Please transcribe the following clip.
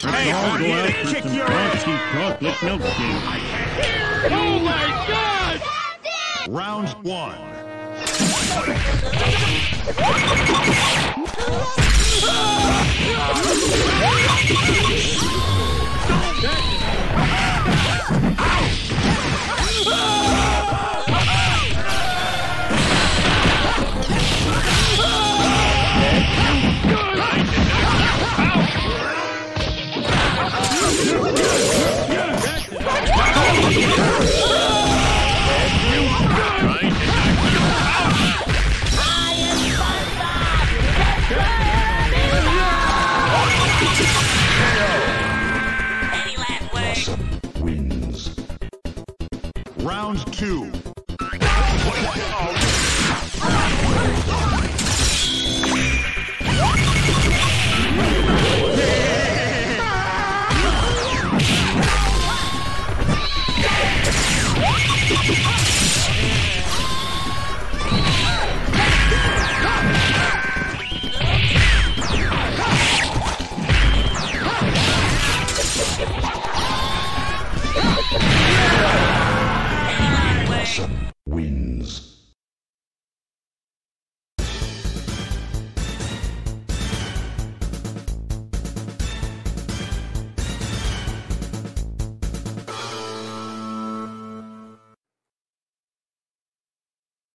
Hey, I'll go out for kick some your frosty chocolate milkshake. Oh my God! Round one. Wins. Round two.